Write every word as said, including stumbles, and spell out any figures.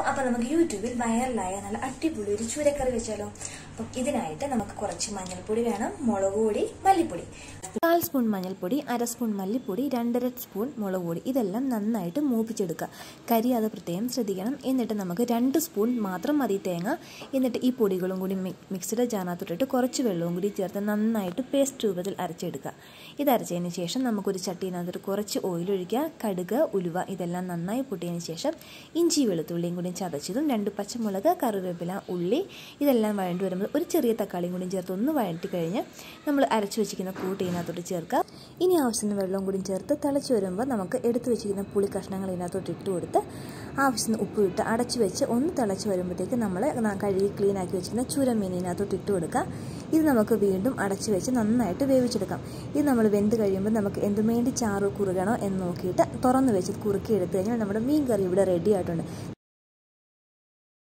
അപ്പോൾ നമുക്ക് യൂട്യൂബിൽ വൈറലായ നല്ല അടിപൊളി ഒരു ചൂരക്കറി വെച്ചാലോ. അപ്പം ഇതിനായിട്ട് നമുക്ക് കുറച്ച് മഞ്ഞൾപ്പൊടി വേണം, മുളക് പൊടി, മല്ലിപ്പൊടി. കാൽ സ്പൂൺ മഞ്ഞൾപ്പൊടി, അര സ്പൂൺ മല്ലിപ്പൊടി, രണ്ടര സ്പൂൺ മുളക് പൊടി. ഇതെല്ലാം നന്നായിട്ട് മൂപ്പിച്ചെടുക്കുക. കരി അത് പ്രത്യേകം ശ്രദ്ധിക്കണം. എന്നിട്ട് നമുക്ക് രണ്ട് സ്പൂൺ മാത്രം മതി തേങ്ങ. എന്നിട്ട് ഈ പൊടികളും കൂടി മിക്സിയുടെ ജാറിനകത്തോട്ടിട്ട് കുറച്ച് വെള്ളവും കൂടി ചേർത്ത് നന്നായിട്ട് പേസ്റ്റ് രൂപത്തിൽ അരച്ചെടുക്കുക. ഇത് അരച്ചതിന് ശേഷം നമുക്കൊരു ചട്ടിനകത്തോട്ട് കുറച്ച് ഓയിൽ ഒഴിക്കുക. കടുക്, ഉലുവ ഇതെല്ലാം നന്നായി പൊട്ടിയതിന് ശേഷം ഇഞ്ചി വെളുത്തുള്ളിയും കൂടി ചതച്ചതും, രണ്ട് പച്ചമുളക്, കറിവേപ്പില, ഉള്ളി ഇതെല്ലാം വഴണ്ടി വരുമ്പോൾ ഒരു ചെറിയ തക്കാളിയും കൂടി ചേർത്ത് ഒന്ന് വഴറ്റി കഴിഞ്ഞ് നമ്മൾ അരച്ചു വെച്ചിരിക്കുന്ന കൂട്ട് ഇതിനകത്തോട്ട് ചേർക്കുക. ഇനി ആവശ്യത്തിന് വെള്ളവും കൂടി ചേർത്ത് തിളച്ച് വരുമ്പോൾ നമുക്ക് എടുത്തു വെച്ചിരിക്കുന്ന പുളി കഷ്ണങ്ങൾ ഇതിനകത്തോട്ട് ഇട്ട് കൊടുത്ത് ആവശ്യത്തിന് ഉപ്പ് ഇട്ട് അടച്ചു വെച്ച് ഒന്ന് തിളച്ച് വരുമ്പോഴത്തേക്ക് നമ്മൾ കഴുകി ക്ലീൻ ആക്കി വെച്ചിരുന്ന ചൂരമീൻ ഇതിനകത്തോട്ട് ഇട്ട് കൊടുക്കുക. ഇത് നമുക്ക് വീണ്ടും അടച്ചു വെച്ച് നന്നായിട്ട് വേവിച്ചെടുക്കാം. ഇത് നമ്മൾ വെന്ത് കഴിയുമ്പോൾ നമുക്ക് എന്തും വേണ്ടി ചാറ് കുറുകണോ എന്ന് നോക്കിയിട്ട് തുറന്ന് വെച്ച് കുറുക്കി എടുത്തു കഴിഞ്ഞാൽ നമ്മുടെ മീൻ കറി ഇവിടെ റെഡി ആയിട്ടുണ്ട്.